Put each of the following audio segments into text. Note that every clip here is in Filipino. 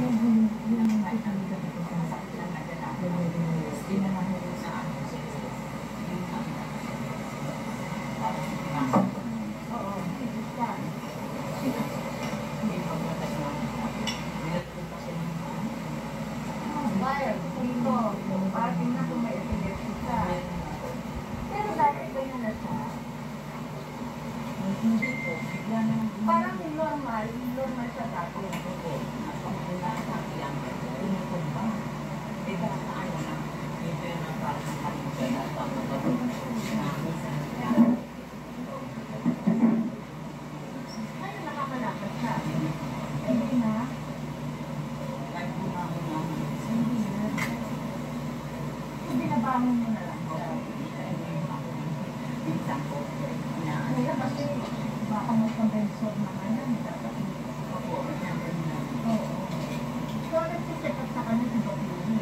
Parang normal siya dati. Kaya nakakalakad siya. Hindi na. Binabangon mo na lang siya. Kaya kasi baka mag-convensor naman yan. Oo. So, nagsiset up sa kanya sa Bapili.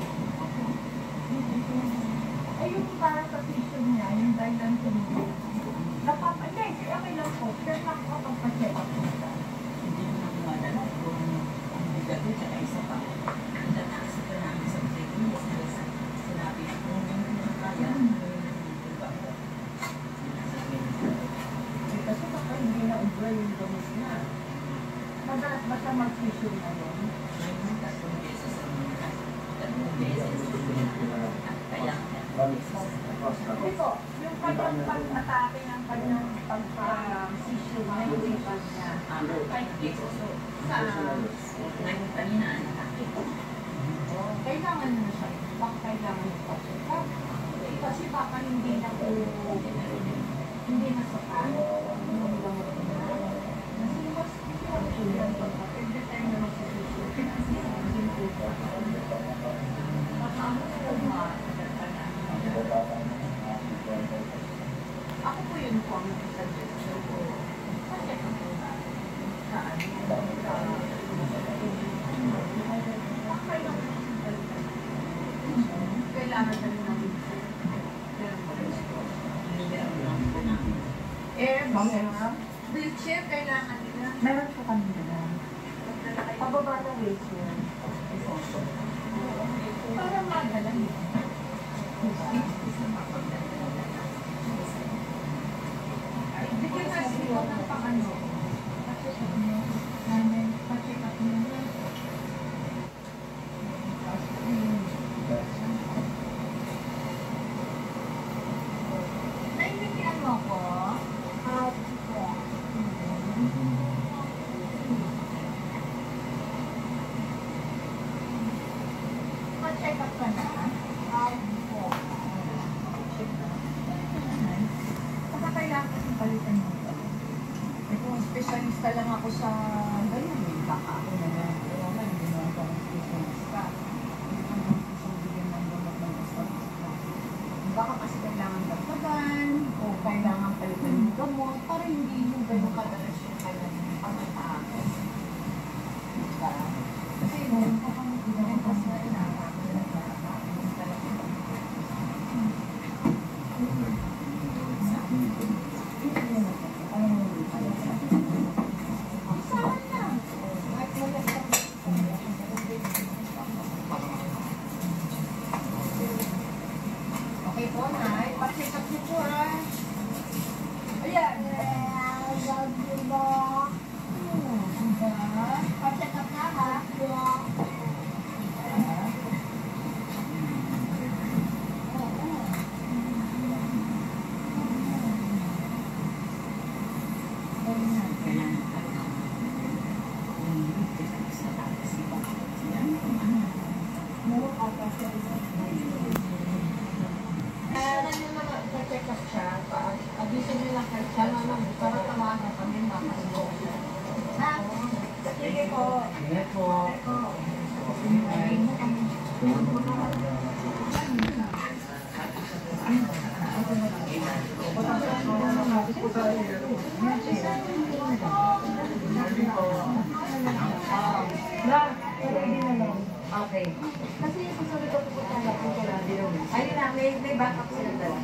Ay, yung para sa tissue niya, yung dahilan ko niya. Hindi, okay lang po. Pero nakakapag-check up po siya. Hindi mo nang madala kung ang bigato tsaka isa pa. Nataas ka namin sa previous na sinabi kung hindi mo na kaya. Kasi baka hindi na ubra yung gamot niya. Madalas ba siya mag-tissue na yun? May tatlong beses sa mga tatlong beses. Kaya Hindi po, yung kanyang pag-atake ng kanyang pag-tissue na yung ipas niya. 5 beses. Ngayon kanina, atake. Kailangan na siya. Baka kailangan pa siya. Kasi baka hindi na po, hindi na sa kanya. Yung gamot niya. Kasi mas yan pa. Every time na mag-tissue. Simple po. Masama sa mga. Ako po yun po ang suggestion ko. Kasi ako na saan kailangan na rin namin wheelchair kailangan nila. Meron po kami nila. Pababa ng wheelchair. Para madala nila. Bigyan na sila ng pang-ano. Pa-check up nyo. Pa-check up nyo. Naintindihan mo ako? Pa-check up ka na? Baka kailangan kasing palitan mo. Eh kung specialista lang ako sa ganyan, baka ako na lang. Pero wala, hindi naman ako ang specialista. Hindi naman ako isang bigyan ng gamot ng specialista. Baka kasi kailangan dagdagan o kailangan palitan yung gamot para hindi yung ganun kadalas yung kanyang pag-atake. Diba? Kasi meron pa kami ginagawa sa okay po, Nay. Pa-check up niyo po, ha? Ayan. Diba? Pa-check up na, ha? Pa-check up siya. Abisin nyo lang kayo siya naman. Para tawagan kami makasunod. Ha? Sige po. Sige po. Okay. Kasi yung sabi ko po talaga po kailangan din. Ayun na, may backup sila dala.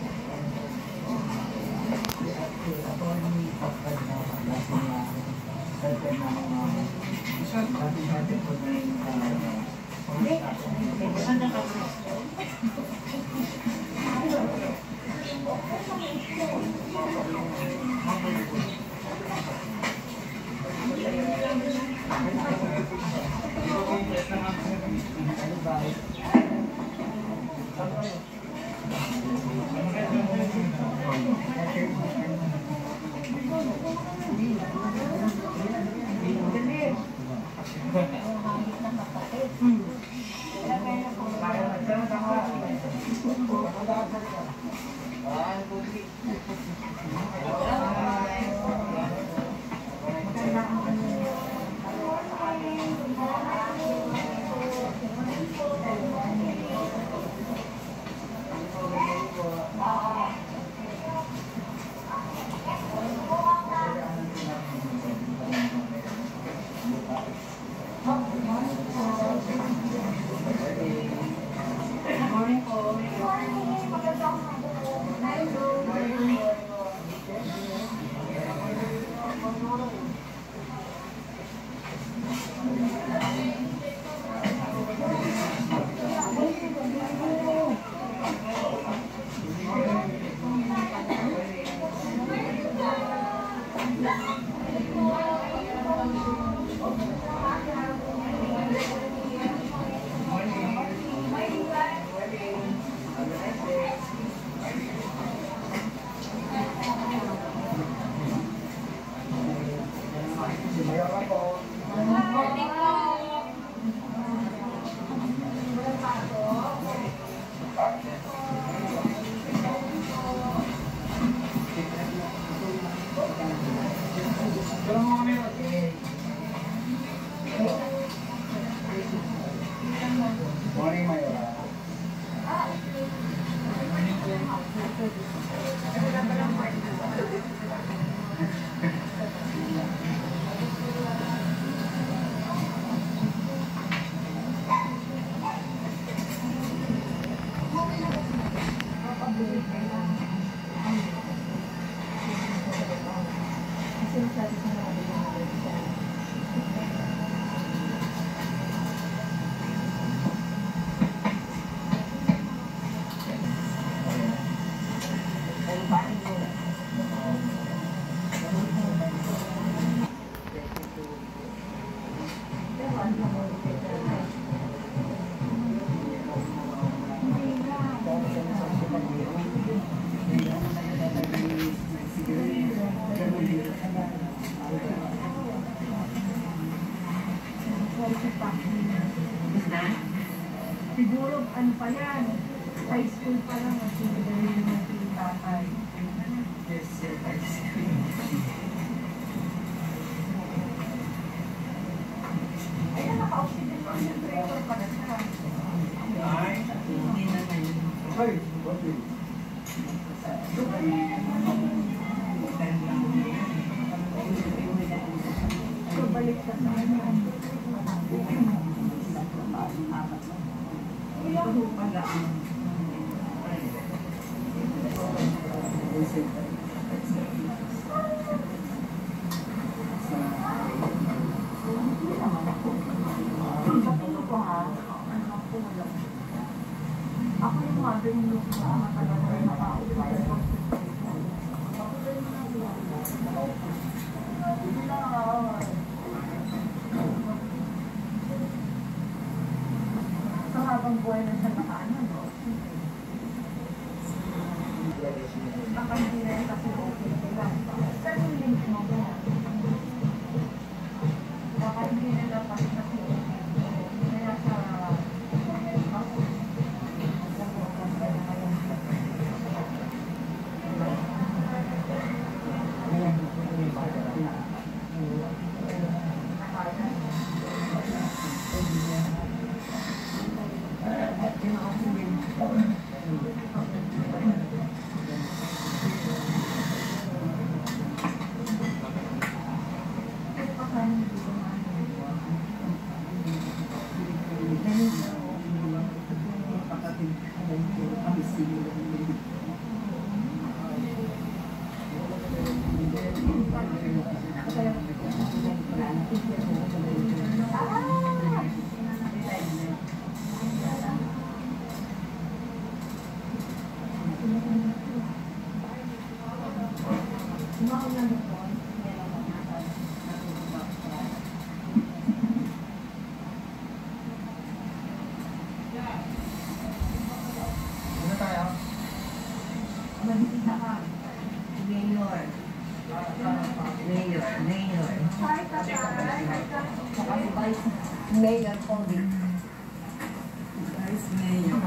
Siguro, ano pa yan? High school pa lang, masiguro yung tatay. Yes, sir. Ice cream. Ayun, naka-oxygen concentrator pa na siya. Ay, hindi na ngayon. Ay, okay. So, balik ka sa kanya. Ito pala ang Sabihin ko ha, ano ako wala. Ako yung mother nyo ko, matagal na nakaupay. So habang buhay na siya nakaano, no? Baka hindi na yung kasi okay sila. Saan yung link mo ba? Baka hindi nila kasi kasi kaya sa Ano tayo? Mayor Cody. Vice Mayor.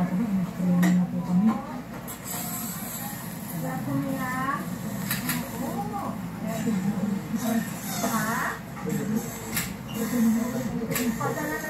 Ha? Padala